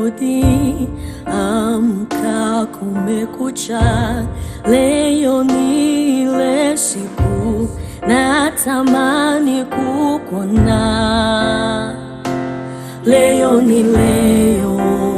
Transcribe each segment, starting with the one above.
hodi, amka kumekucha. Leo ni ile siku natamani kukuona. Leo ni leo,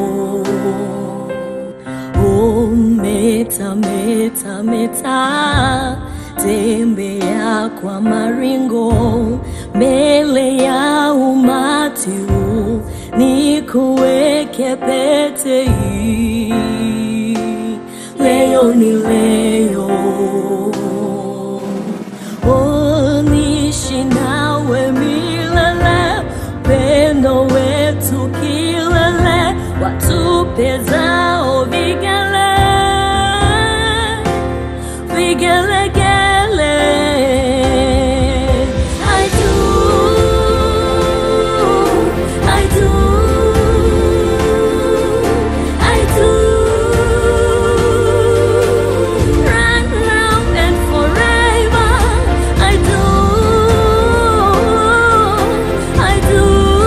oh meta meta meta, tembea kwa maringo mbele ya umati huu, nikuweke pete hii. Leo ni leo, oh niishi nawe milele, pendo wetu kilele, watupezao vigele vigelegele. I do, I do, I do. Right now and forever, I do, I do,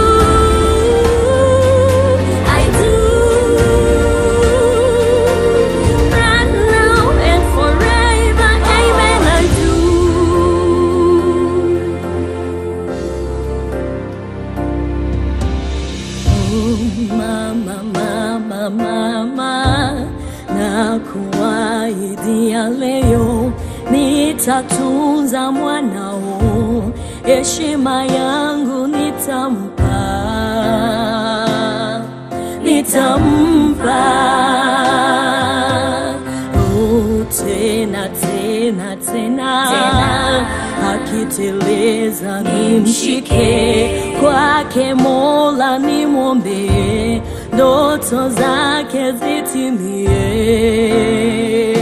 I do. Right now and forever, amen, I do. Oh mama, mama, mama, nakuahidia leo nitatunza mwanao, heshima yangu nitampa, nitampa. Oh tena tena tena, akiteleza nimshike, kwake Mola nimwombe, ndoto zake zitimie.